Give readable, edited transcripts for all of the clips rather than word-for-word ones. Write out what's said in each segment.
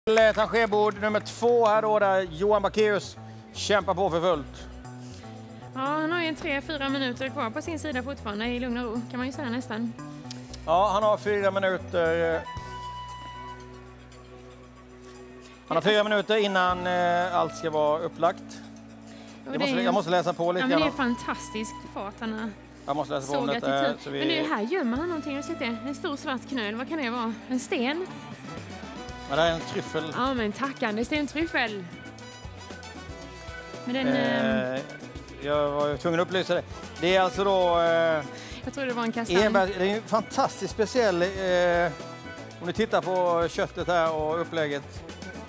Tangébord nummer 2 här då, där Johan Backeus kämpar på för fullt. Ja, han har ju 3-4 minuter kvar på sin sida fortfarande i lugn och ro, kan man ju säga nästan. Ja, han har 4 minuter. Han har 4 minuter innan allt ska vara upplagt. Jag måste läsa på lite. Ja, men det är fantastisk fart han har. Jag måste läsa på om detta. Men det här gömmer han någonting. Jag sitter en stor svart knöl. Vad kan det vara? En sten? Men det är en tryffel. Ja, men tackande. Det är en tryffel. Men den... jag var tvungen att upplysa det. Det är alltså då... jag tror det var en kastanj. Det är en fantastiskt speciell... om du tittar på köttet här och upplägget.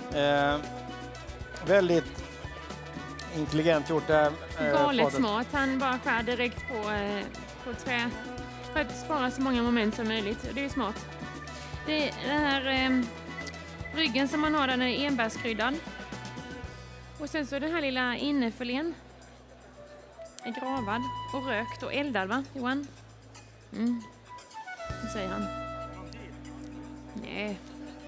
Väldigt intelligent gjort det. Galet smart. Han bara skär direkt på trä. För att spara så många moment som möjligt. Det är ju smart. Den här ryggen som man har, den är enbärskryddad. Och sen så den här lilla innefilén är gravad och rökt och eldad, va Johan? Det säger han. Nej.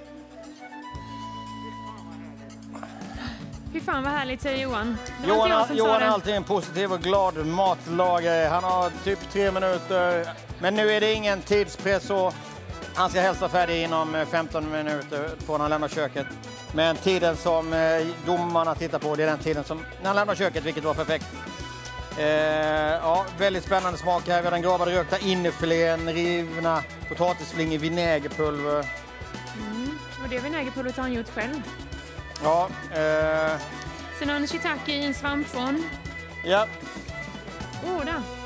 Fy fan vad härligt, säger Johan. Johan är alltid en positiv och glad matlagare. Han har typ 3 minuter. Men nu är det ingen tidspress, så han ska helst vara färdig inom 15 minuter får han lämna köket. Men tiden som domarna tittar på, det är den tiden som när han lämnar köket, vilket var perfekt. Ja, väldigt spännande smak här. Vi har den gravade rökta innefilén, rivna potatisfling i vinägerpulver. Och det vinägerpulvret har han gjort själv. Ja. Sen har han shiitake i en svampform. Ja. Där.